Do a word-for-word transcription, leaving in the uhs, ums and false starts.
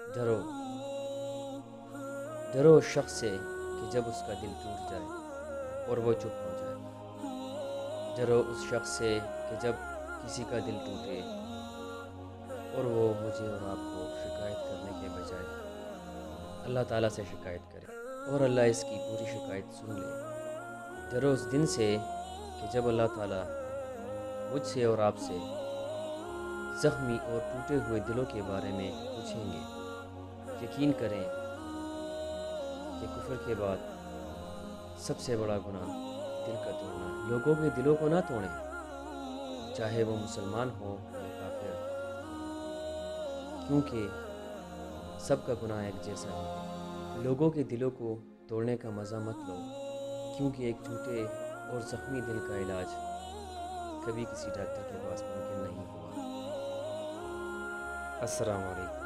ڈرو ڈرو اس شخص سے کہ جب اس کا دل ٹوٹ جائے اور وہ چپ ہو جائے۔ ڈرو اس شخص سے کہ جب کسی کا دل ٹوٹے اور وہ مجھے اور آپ کو شکایت کرنے کے بجائے اللہ تعالیٰ سے شکایت کرے اور اللہ اس کی پوری شکایت سن لے۔ ڈرو اس دن سے کہ جب اللہ تعالیٰ مجھ سے اور آپ سے زخمی اور ٹوٹے ہوئے دلوں کے بارے میں پوچھیں گے۔ یقین کریں کہ کفر کے بعد سب سے بڑا گناہ دل کا توڑنا ہے۔ لوگوں کے دلوں کو نہ توڑیں، چاہے وہ مسلمان ہو یا کافر، کیونکہ سب کا گناہ ایک جیسا ہے۔ لوگوں کے دلوں کو توڑنے کا مزہ مت لو، کیونکہ ایک ٹوٹے اور زخمی دل کا علاج کبھی کسی ڈاکٹر کے پاس ممکن نہیں ہوا۔ السلام علیکم۔